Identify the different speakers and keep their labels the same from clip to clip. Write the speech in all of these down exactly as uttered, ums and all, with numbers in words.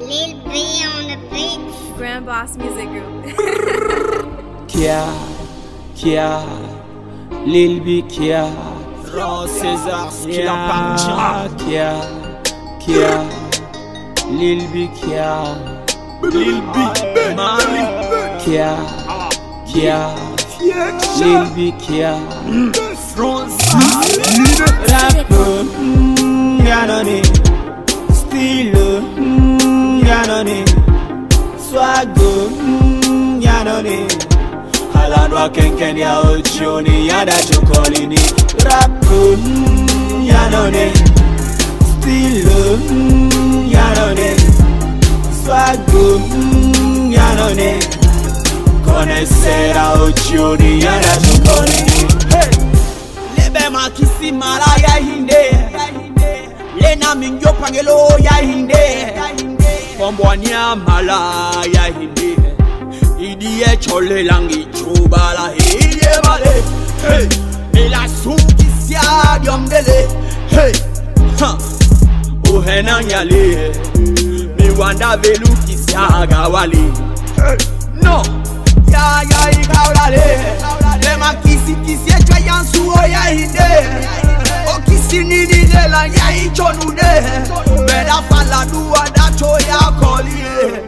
Speaker 1: Lil B on the beat.
Speaker 2: Grand Boss Music Group.
Speaker 3: Kia, Kia, Lil B Kia,
Speaker 4: Ron César, ce qu'il
Speaker 3: Kia,
Speaker 4: appartient.
Speaker 3: Kia, Kia, Lil B Kia,
Speaker 4: Lil B, Mali,
Speaker 3: Kia, Kia, Lil B Kia,
Speaker 4: Francis,
Speaker 3: Rapper, mm, Yanoni, Style, mm, Yanoni, Swagger, mm, Yanoni. Alandwa kenken ya ochoni yada chokolini. Rapper, mm, Yanoni, Style, mm, Yanoni, Swagger, mm, Yanoni. Connaissera ochoni yada chokolini.
Speaker 4: hey, lebe makisi mara ya hinde, lena mingo pangelo ya hinde, pombwania mala ya hinde, idie chole langi chubala idie bale, hey, mila suki sia diomdele, hey, ha, uhena nyale, mi wanda velu kisia gawali, hey, no. Ya ya ikaulale, lema kisi kisi echa yansu oya hinde, o kisi nini de la ya ichonude, beda fala duwa da choya kolie.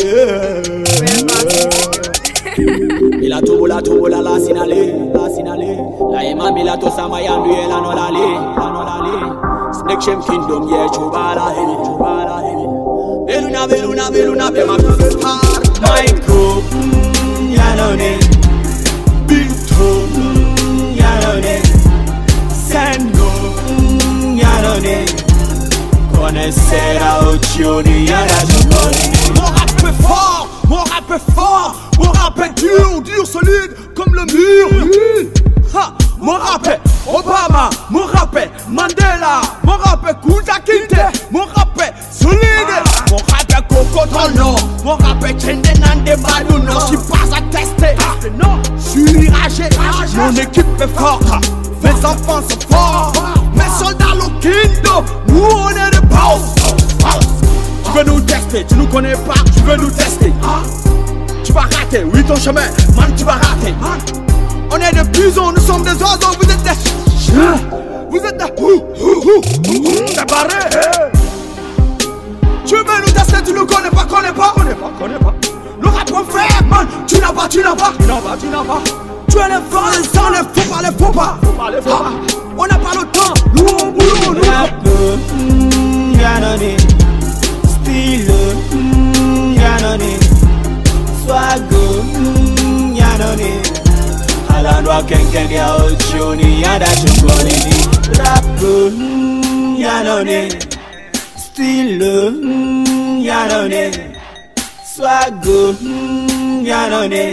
Speaker 4: Mila tobola tobola la sinale, la sinale, la ema mila to sama yandu ye la no lale, la no lale. Snake Shem Kingdom ye chubala he, chubala he. Beluna beluna beluna be ma star,
Speaker 3: Michael, mm, Yanoni,
Speaker 4: Bito,
Speaker 3: mm, Yanoni,
Speaker 4: Sendo,
Speaker 3: mm, Yanoni. Connaissera ochoni yada chokolini.
Speaker 4: mon rap est fort, mon rap est fort, mon rap est dur, dur, solide comme le mur. Ha, mon rap est Obama, mon rap est Mandela, mon rap est Kunta Kinte, mon rap est solide. Mon rap est Coco mon rap est Chendenande Baluno. Je suis pas à tester, non, je suis ragé, mon équipe est forte, mes enfants sont forts, mes soldats le kingdom, nous on est des boss. Tu veux nous tester, tu nous connais pas, tu veux nous tester. Tu vas rater, oui ton chemin, man tu vas rater. On est des bisons, nous sommes des oiseaux, vous êtes des chiens. Vous êtes des hou hou hou hou, des barrés. Tu veux nous tester, tu nous connais pas, connais pas, connais pas, connais pas. Le rap on fait, man, tu n'as pas, tu n'as pas, tu n'as pas, tu n'as pas. Tu es les fans, sans les faux pas, les faux pas. Ah, on n'a pas le temps, nous on boulot, nous.
Speaker 3: Rapper, mm, Yanoni, Style, mm, Yanoni, Swagger, mm, Yanoni. Alandwa kenken ya ochoni yada chokolini. Rapper, mm, Yanoni, Style, mm, Yanoni, Swagger, mm, Yanoni.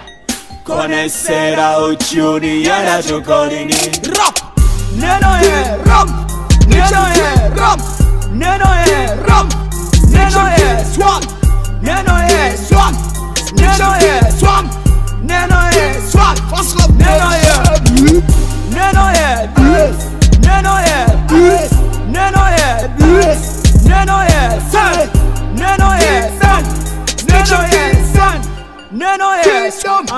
Speaker 3: Connaissera ochoni yada chokolini.
Speaker 4: Rap, neno ye rap, neno ye rap, neno ye rap, neno ye swag, neno ye swag, neno ye swag, neno ye swag, neno ye, neno ye, neno ye, neno ye, neno ye, san, neno ye, san, neno ye, san, neno ye, san.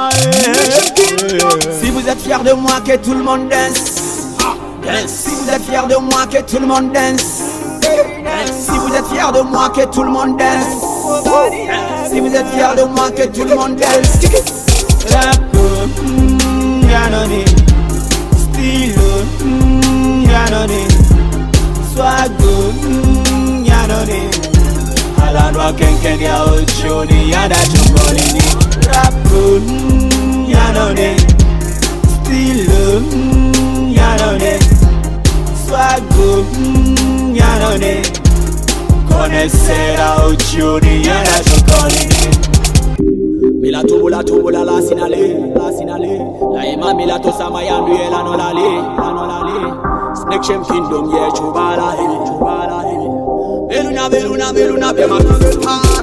Speaker 4: Si vous êtes fiers de moi, que tout le monde danse. Si vous êtes fiers de moi, que tout le monde danse. Si vous êtes fiers de moi, que tout le monde danse. Si vous êtes fiers de moi, que tout le monde danse.
Speaker 3: Rapper, mm, Yanoni, Style, mm, Yanoni, Swagger, mm, Yanoni. Alandwa kenken ya ochoni yada chokolini. Rapper, mm, Yanoni, Style, mm, Yanoni, Swagger, mm, Yanoni. Connaissera ochoni yada chokolini.
Speaker 4: Mila tobola tobola la sinale, la sinale. La ema mila to sama yandu ye la no lale, la no lale. Snake Shem Kingdom ye chubala he, chubala he. Beluna beluna beluna be ma star.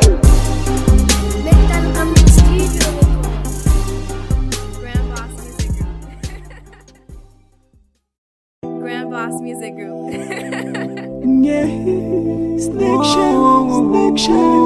Speaker 2: Mental Amni Studio. Grand Boss Music Group. Grand Boss Music Group.
Speaker 3: Yeah, Snake Shem, Snake Connection.